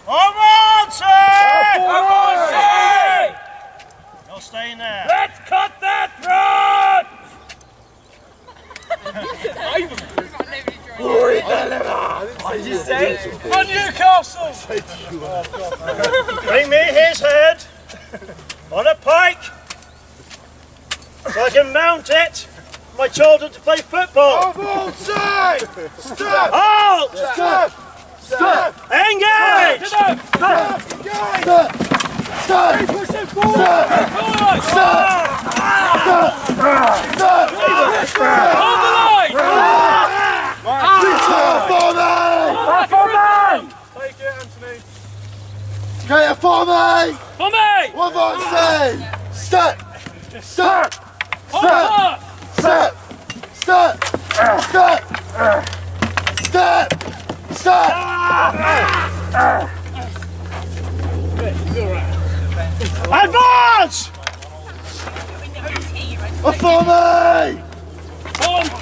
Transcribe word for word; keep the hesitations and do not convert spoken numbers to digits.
Armies! You're staying there. Let's cut that front! What did you say? On Newcastle! Bring me his head on a pike so I can mount it for my children to play football. Hold side! Stop! Halt! Stop! Stop! Engage! Stop! Stop! Stop! Push it forward! Stop! Stop! Stop! Stop! Hold the line! For me! For me! Take it, Anthony. Get it for me! For me! One more say! Stop! Stop! Hold Stop! on! Stop! Stop! Stop! Stop! Stop! Advance! For me! On